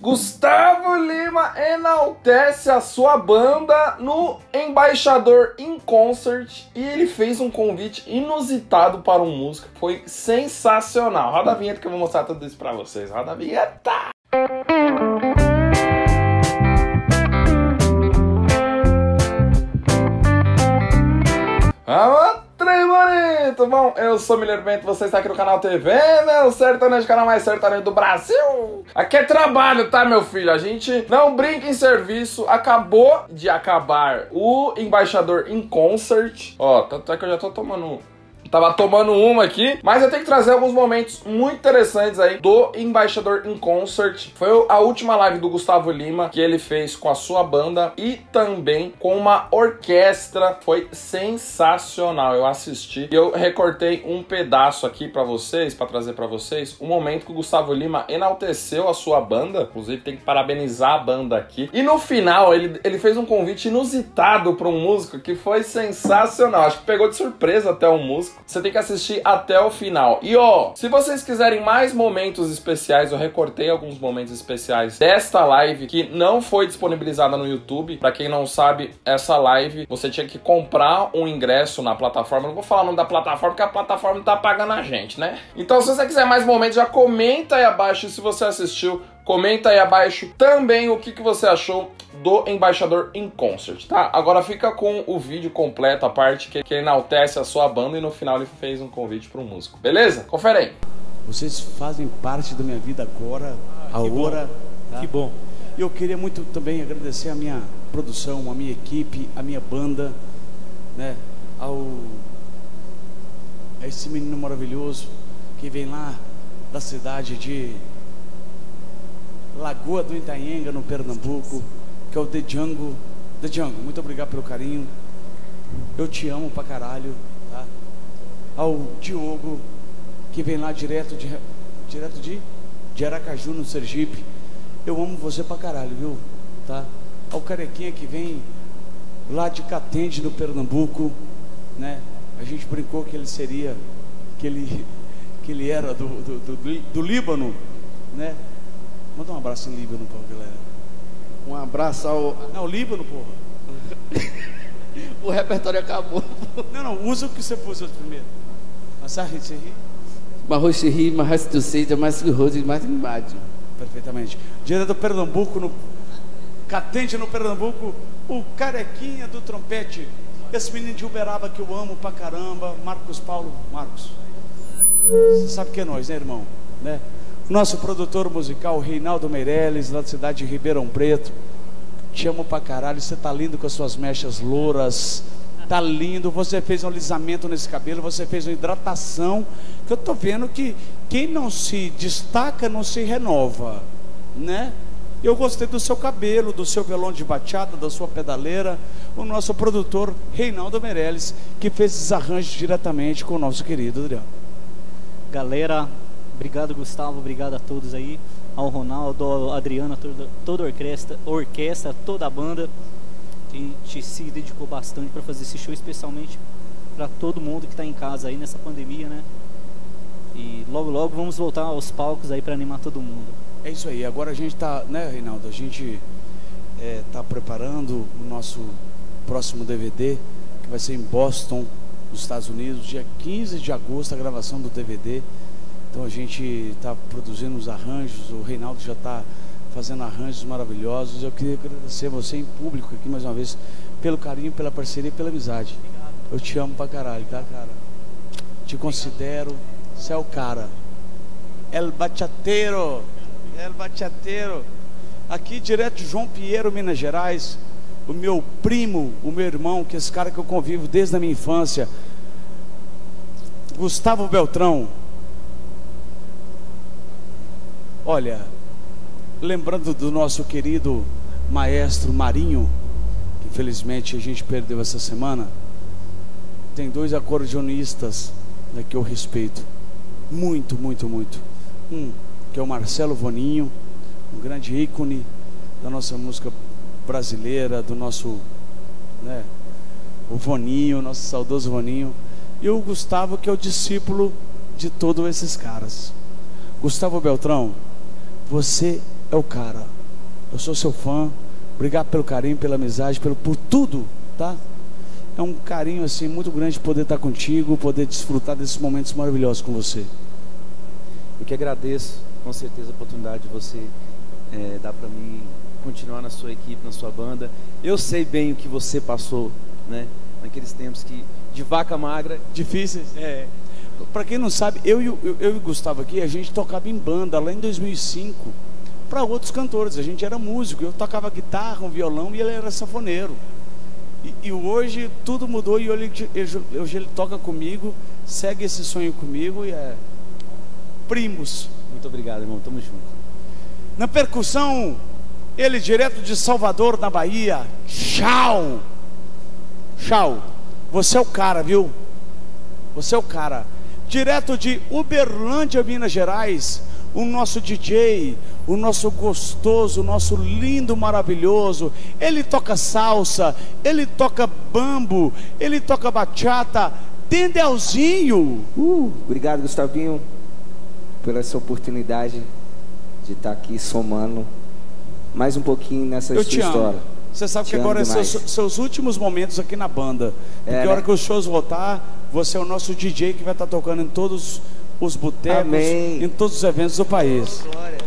Gustavo Lima enaltece a sua banda no Embaixador in Concert e ele fez um convite inusitado para um músico. Foi sensacional. Roda a vinheta que eu vou mostrar tudo isso pra vocês. Roda a vinheta! Trem bonito! Bom, eu sou o Mineiro Bento, você está aqui no canal TV, meu sertanejo, canal mais sertanejo do Brasil. Aqui é trabalho, tá, meu filho? A gente não brinca em serviço. Acabou de acabar o Embaixador in Concert. Ó, tanto é que eu já tô tomando... Tava tomando uma aqui, mas eu tenho que trazer alguns momentos muito interessantes aí do Embaixador in Concert. Foi a última live do Gustavo Lima que ele fez com a sua banda e também com uma orquestra. Foi sensacional, eu assisti e eu recortei um pedaço aqui pra vocês, pra trazer pra vocês, um momento que o Gustavo Lima enalteceu a sua banda. Inclusive tem que parabenizar a banda aqui. E no final ele fez um convite inusitado pra um músico que foi sensacional. Acho que pegou de surpresa até o músico. Você tem que assistir até o final. E ó, se vocês quiserem mais momentos especiais, eu recortei alguns momentos especiais desta live que não foi disponibilizada no YouTube. Pra quem não sabe, essa live você tinha que comprar um ingresso na plataforma. Não vou falar o nome da plataforma porque a plataforma não tá pagando a gente, né? Então se você quiser mais momentos, já comenta aí abaixo se você assistiu. Comenta aí abaixo também o que você achou do Embaixador in Concert, tá? Agora fica com o vídeo completo, a parte que enaltece a sua banda e no final ele fez um convite para um músico. Beleza? Confere aí. Vocês fazem parte da minha vida agora, agora. Tá? Que bom. E eu queria muito também agradecer a minha produção, a minha equipe, a minha banda, né? A esse menino maravilhoso que vem lá da cidade de Lagoa do Itanhenga, no Pernambuco, que é o The Django. The Django, muito obrigado pelo carinho. Eu te amo pra caralho, tá? Ao Diogo, que vem lá direto de Aracaju, no Sergipe. Eu amo você pra caralho, viu? Tá? Ao Carequinha, que vem lá de Catende, no Pernambuco, né? A gente brincou que ele seria, que ele era do Líbano, né? Manda um abraço em Líbano, pô, galera. Um abraço ao... Não, Líbano, porra. O repertório acabou. Não, usa o que você pôs primeiro. Marros se ri, mas tu seja mais que o rosto e mais embaixo. Perfeitamente. Direto do Pernambuco, no Catende, no Pernambuco, o Carequinha do trompete. Esse menino de Uberaba que eu amo pra caramba, Marcos Paulo. Marcos, você sabe que é nós, né, irmão? Né? Nosso produtor musical, Reinaldo Meirelles, lá da cidade de Ribeirão Preto. Te amo pra caralho, você tá lindo com as suas mechas louras. Tá lindo, você fez um alisamento nesse cabelo, você fez uma hidratação. Que eu tô vendo que quem não se destaca não se renova, né? Eu gostei do seu cabelo, do seu violão de bachata, da sua pedaleira. O nosso produtor, Reinaldo Meirelles, que fez esses arranjos diretamente com o nosso querido Adriano. Galera, obrigado, Gustavo, obrigado a todos aí, ao Ronaldo, ao Adriano, toda a orquestra, toda a banda. A gente se dedicou bastante para fazer esse show, especialmente para todo mundo que está em casa aí nessa pandemia, né? E logo logo vamos voltar aos palcos aí para animar todo mundo. É isso aí, agora a gente tá, né, Reinaldo? A gente tá preparando o nosso próximo DVD, que vai ser em Boston, nos Estados Unidos, dia 15 de agosto, a gravação do DVD. Então a gente está produzindo os arranjos, o Reinaldo já está fazendo arranjos maravilhosos. Eu queria agradecer você em público aqui mais uma vez, pelo carinho, pela parceria e pela amizade. Eu te amo pra caralho, tá, cara? Te considero, você é o cara. El Bachateiro, El Bachateiro. Aqui direto de João Pinheiro, Minas Gerais. O meu primo, o meu irmão, que é esse cara que eu convivo desde a minha infância, Gustavo Beltrão. Olha, lembrando do nosso querido maestro Marinho, que infelizmente a gente perdeu essa semana, tem dois acordeonistas, né, que eu respeito muito, muito, muito. Um que é o Marcelo Voninho, um grande ícone da nossa música brasileira, do nosso, né, o Voninho, nosso saudoso Voninho. E o Gustavo, que é o discípulo de todos esses caras. Gustavo Beltrão, você é o cara. Eu sou seu fã. Obrigado pelo carinho, pela amizade, por tudo, tá? É um carinho assim muito grande poder estar contigo, poder desfrutar desses momentos maravilhosos com você. Eu que agradeço, com certeza, a oportunidade de você dar para mim continuar na sua equipe, na sua banda. Eu sei bem o que você passou, né? Naqueles tempos de vaca magra. Difíceis. Para quem não sabe, eu e o Gustavo aqui, a gente tocava em banda lá em 2005 para outros cantores. A gente era músico, eu tocava guitarra, um violão e ele era sanfoneiro. E hoje tudo mudou e hoje ele toca comigo, segue esse sonho comigo e é primos. Muito obrigado, irmão, tamo junto. Na percussão, ele direto de Salvador, na Bahia, Chau, você é o cara, viu? Você é o cara. Direto de Uberlândia, Minas Gerais, o nosso DJ, o nosso gostoso, o nosso lindo, maravilhoso. Ele toca salsa, ele toca bambo, ele toca bachata. Dendelzinho. Obrigado, Gustavinho, pela essa oportunidade de estar aqui somando mais um pouquinho nessa Eu te história. amo. Você sabe que agora são seus últimos momentos aqui na banda. Porque a hora que os shows voltar, você é o nosso DJ que vai estar tocando em todos os botecos, em todos os eventos do país.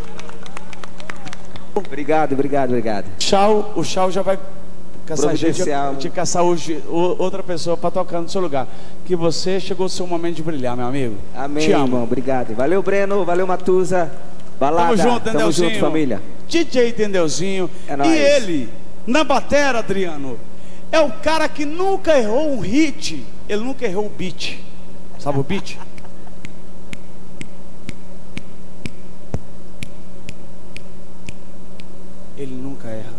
Obrigado. O Chau já vai caçar gente de caçar hoje outra pessoa para tocar no seu lugar. Que você chegou o seu momento de brilhar, meu amigo. Amém, Te amo. irmão. Obrigado. Valeu, Breno. Valeu, Matuza. Balada. Tamo junto, família. DJ Dendelzinho. É nóis. E ele, na batera, Adriano, é o cara que nunca errou um hit. Ele nunca errou o beat. Sabe o beat? Ele nunca erra.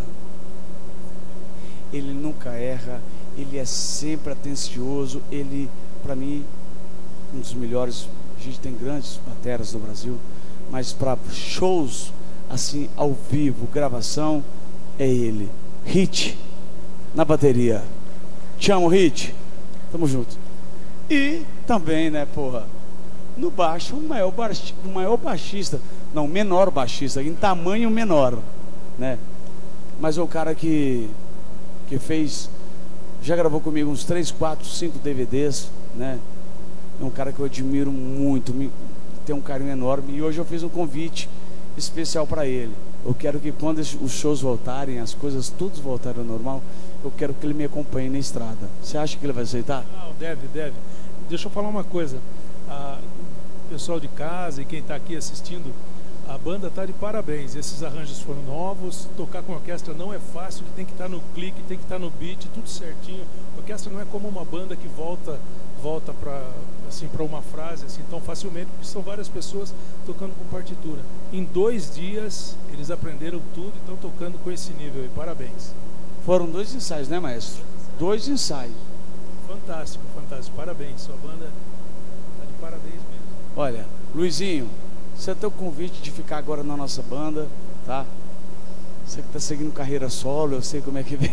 Ele nunca erra. Ele é sempre atencioso. Ele, para mim, um dos melhores. A gente tem grandes bateras no Brasil, mas para shows assim, ao vivo, gravação, é ele. Hit na bateria. Te amo, Hit. Tamo junto. E também, né, porra, no baixo, o maior baixista, não, menor baixista, em tamanho menor, né? Mas é o cara que fez, já gravou comigo uns 3, 4, 5 DVDs, né? É um cara que eu admiro muito, tem um carinho enorme. E hoje eu fiz um convite especial para ele. Eu quero que quando os shows voltarem, as coisas todos voltarem ao normal, eu quero que ele me acompanhe na estrada. Você acha que ele vai aceitar? Não, deve. Deixa eu falar uma coisa. O pessoal de casa e quem está aqui assistindo, a banda está de parabéns. Esses arranjos foram novos. Tocar com orquestra não é fácil, que tem que estar no clique, tem que estar no beat, tudo certinho. A orquestra não é como uma banda que volta para uma frase assim tão facilmente, porque são várias pessoas tocando com partitura. Em 2 dias eles aprenderam tudo e estão tocando com esse nível aí. Parabéns. Foram 2 ensaios, né, maestro? 2 ensaios. Fantástico. Parabéns. Sua banda está de parabéns mesmo. Olha, Luizinho, você tem o convite de ficar agora na nossa banda, tá? Você que está seguindo carreira solo, eu sei como é que vem.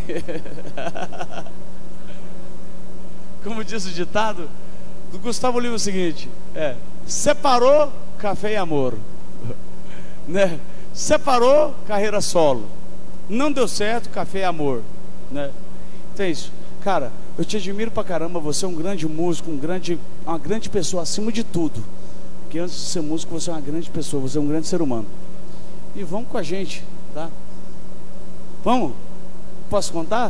Como diz o ditado do Gustavo Lima, é o seguinte: separou, café e amor, né? Separou, carreira solo, não deu certo, café e amor, né? Então é isso, cara. Eu te admiro pra caramba. Você é um grande músico, uma grande pessoa acima de tudo. Porque antes de ser músico, você é uma grande pessoa, você é um grande ser humano. E vamos com a gente, tá? Vamos? Posso contar?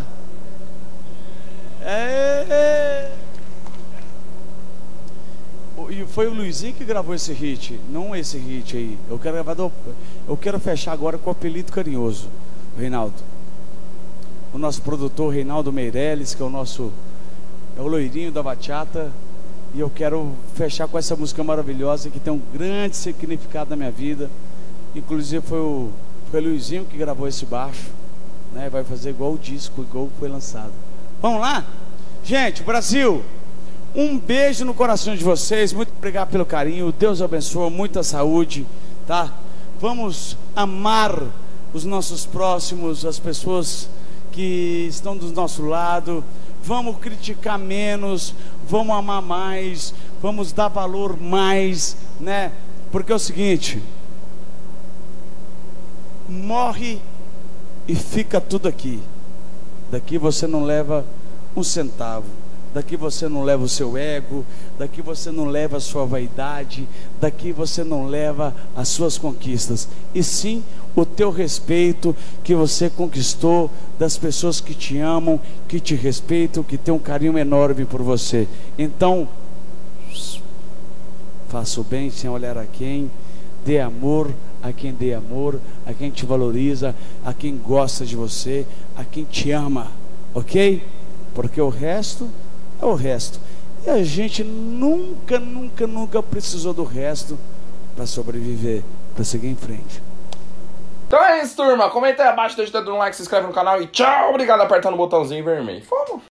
E foi o Luizinho que gravou esse hit, não esse hit aí. Eu quero fechar agora com o apelido carinhoso, Reinaldo. O nosso produtor Reinaldo Meirelles, que é o loirinho da bachata. E eu quero fechar com essa música maravilhosa que tem um grande significado na minha vida. Inclusive foi o Luizinho que gravou esse baixo, né? Vai fazer igual o disco, igual foi lançado. Vamos lá? Gente, Brasil, um beijo no coração de vocês. Muito obrigado pelo carinho. Deus abençoe, muita saúde, tá? Vamos amar os nossos próximos, as pessoas que estão do nosso lado. Vamos criticar menos, vamos amar mais, vamos dar valor mais, né? Porque é o seguinte: morre e fica tudo aqui. Daqui você não leva um centavo. Daqui você não leva o seu ego. Daqui você não leva a sua vaidade. Daqui você não leva as suas conquistas. E sim o teu respeito que você conquistou das pessoas que te amam, que te respeitam, que têm um carinho enorme por você. Então, faça o bem sem olhar a quem. Dê amor a quem dê amor, a quem te valoriza, a quem gosta de você, a quem te ama, ok? Porque o resto é o resto. E a gente nunca precisou do resto para sobreviver, para seguir em frente. Então é isso, turma. Comenta aí abaixo, deixa o dedo no like, se inscreve no canal e tchau. Obrigado apertando o botãozinho vermelho. Fomos!